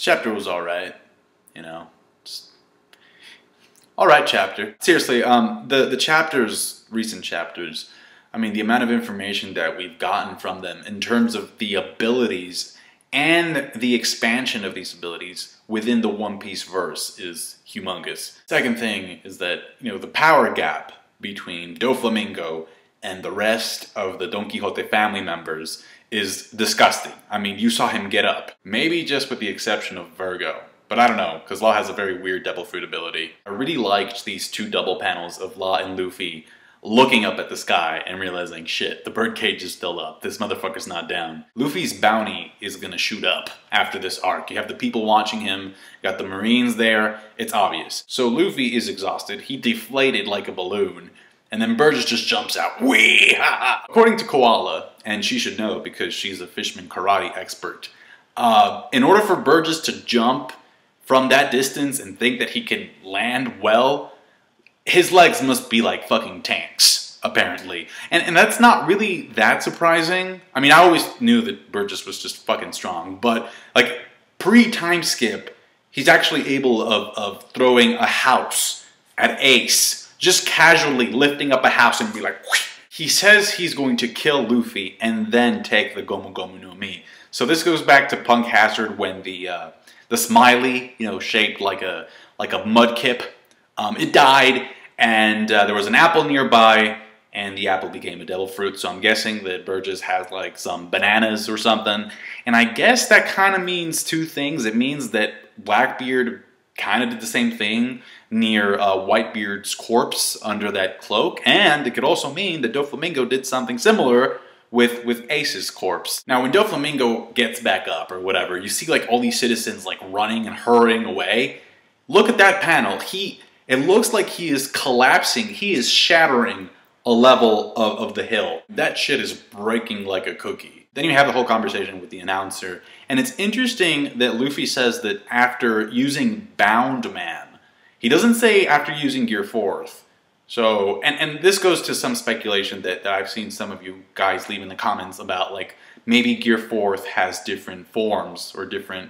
chapter was alright, you know. Just alright chapter. Seriously, the chapters, recent chapters, I mean, the amount of information that we've gotten from them in terms of the abilities and the expansion of these abilities within the One Piece verse is humongous. Second thing is that, you know, the power gap between Doflamingo and the rest of the Don Quixote family members is disgusting. I mean, you saw him get up. Maybe just with the exception of Virgo. But I don't know, because Law has a very weird Devil Fruit ability. I really liked these two double panels of Law and Luffy looking up at the sky and realizing, shit, the birdcage is still up. This motherfucker's not down. Luffy's bounty is gonna shoot up after this arc. You have the people watching him, got the Marines there, it's obvious. So Luffy is exhausted, he deflated like a balloon, and then Burgess just jumps out. Wee! Ha ha! According to Koala, and she should know because she's a Fishman karate expert, in order for Burgess to jump from that distance and think that he can land well, his legs must be like fucking tanks, apparently. And that's not really that surprising. I mean, I always knew that Burgess was just fucking strong, but like pre-time skip, he's actually able of throwing a house at Ace, just casually lifting up a house and be like, whoosh. He says he's going to kill Luffy and then take the Gomu Gomu no Mi. So this goes back to Punk Hazard when the smiley, you know, shaped like a mudkip, it died. And there was an apple nearby, and the apple became a devil fruit. So I'm guessing that Burgess has like some bananas or something. And I guess that kind of means two things. It means that Blackbeard kind of did the same thing near Whitebeard's corpse under that cloak. And it could also mean that Doflamingo did something similar with Ace's corpse. Now, when Doflamingo gets back up or whatever, you see like all these citizens like running and hurrying away. Look at that panel. It looks like he is collapsing. He is shattering a level of the hill. That shit is breaking like a cookie. Then you have the whole conversation with the announcer. And it's interesting that Luffy says that after using Bound Man, he doesn't say after using Gear 4th. So, and this goes to some speculation that I've seen some of you guys leave in the comments about, like, maybe Gear 4th has different forms or different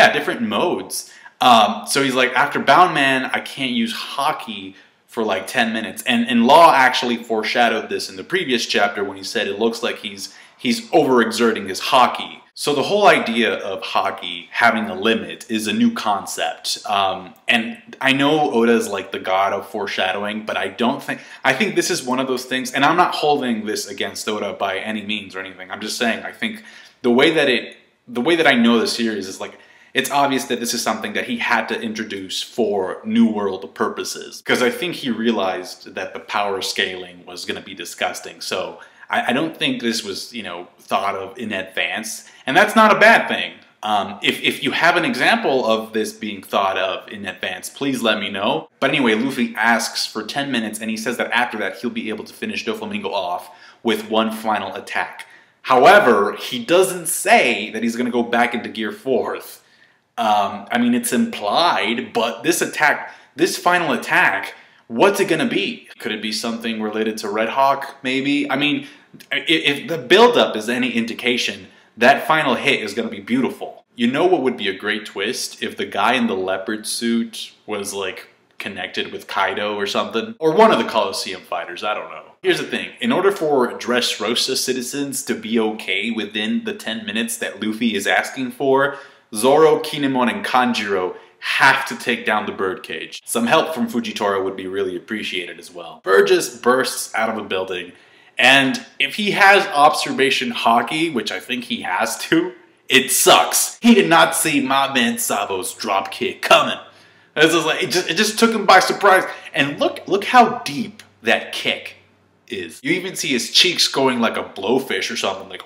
modes. So he's like, after Bound Man, I can't use Haki for like 10 minutes. And Law actually foreshadowed this in the previous chapter when he said it looks like he's overexerting his Haki. So the whole idea of Haki having a limit is a new concept. And I know Oda's like the god of foreshadowing, but I think this is one of those things, and I'm not holding this against Oda by any means or anything. I'm just saying, I think the way that I know the series is like, it's obvious that this is something that he had to introduce for New World purposes. Because I think he realized that the power scaling was going to be disgusting. So I don't think this was, you know, thought of in advance. And that's not a bad thing. If you have an example of this being thought of in advance, please let me know. But anyway, Luffy asks for 10 minutes and he says that after that he'll be able to finish Doflamingo off with one final attack. However, he doesn't say that he's going to go back into Gear 4th. I mean, it's implied, but this final attack, what's it gonna be? Could it be something related to Red Hawk, maybe? I mean, if the buildup is any indication, that final hit is gonna be beautiful. You know what would be a great twist? If the guy in the leopard suit was, like, connected with Kaido or something? Or one of the Colosseum fighters, I don't know. Here's the thing, in order for Dressrosa citizens to be okay within the 10 minutes that Luffy is asking for, Zoro, Kinemon, and Kanjiro have to take down the birdcage. Some help from Fujitora would be really appreciated as well. Burgess bursts out of a building, and if he has observation Haki, which I think he has to, it sucks. He did not see my man Sabo's drop kick coming. This is like, it just took him by surprise. And look how deep that kick is. You even see his cheeks going like a blowfish or something, like.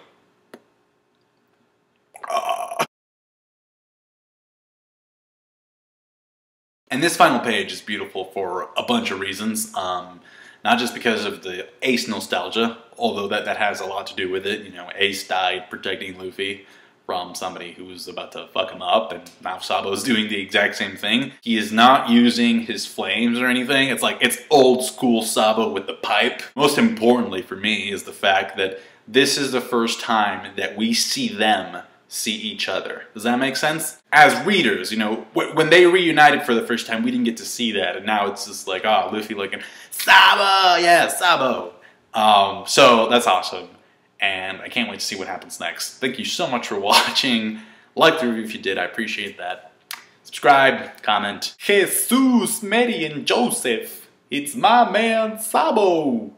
And this final page is beautiful for a bunch of reasons. Not just because of the Ace nostalgia, although that has a lot to do with it. You know, Ace died protecting Luffy from somebody who was about to fuck him up, and now Sabo's doing the exact same thing. He is not using his flames or anything. It's like, it's old school Sabo with the pipe. Most importantly for me is the fact that this is the first time that we see them see each other. Does that make sense? As readers, you know, when they reunited for the first time, we didn't get to see that, and now it's just like, oh, Luffy looking, Sabo, yeah, Sabo. So that's awesome, and I can't wait to see what happens next. Thank you so much for watching. Like the review if you did, I appreciate that. Subscribe, comment. Jesus, Mary, and Joseph, it's my man Sabo.